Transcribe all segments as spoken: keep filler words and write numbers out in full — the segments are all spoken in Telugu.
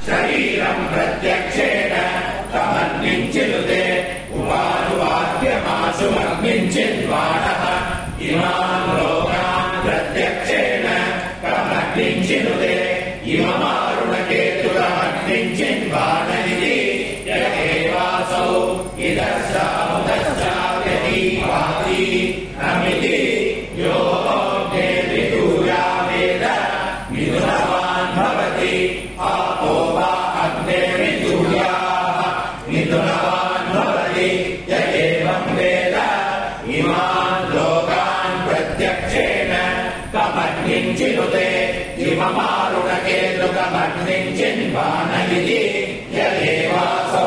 శరీరం ప్రత్యక్షేణ తమన్నించినుతే ఉపానువాక్యమాసు అగ్నించిన్వాణః ఇమాన్ లోకాన్ ప్రత్యక్షేణ తమన్నించినుతే ఇమమారుణకేతురమగ్నించిన్వాణనిధి యదేవాసౌ ఇదస్సాముదస్సావ్యదీవాది నమితి యో విదూయా వేద మిథునవాన్ భవతి ఆపో వా అగ్నిర్విదూయాః మిథునవాన్ భవతి య ఏవం వేద ఇమాన్ లోకాన్ ప్రత్యక్షేణ కమగ్నించినుతే ఇమమారుణకేతుకమగ్నించిన్వాణనిధి యదేవాసౌ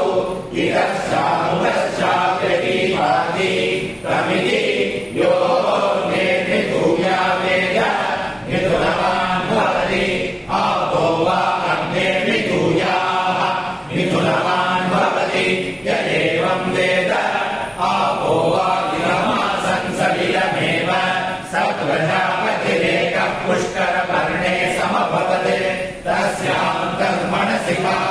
ఇదస్సాముదస్సావ్యదీవాది నమితి యో నిర్విదూయా వేద మిథునవాన్ భవతి ఆపో వా అగ్నిర్విదూయాః మిథునవాన్ భవతి య ఏవం వేద ఆపో వా ఇదమాసన్ సలిలమేవ సత్వజాపతిరేకః పుష్కరపర్ణే సమభవతే తస్యాం తన్మనసి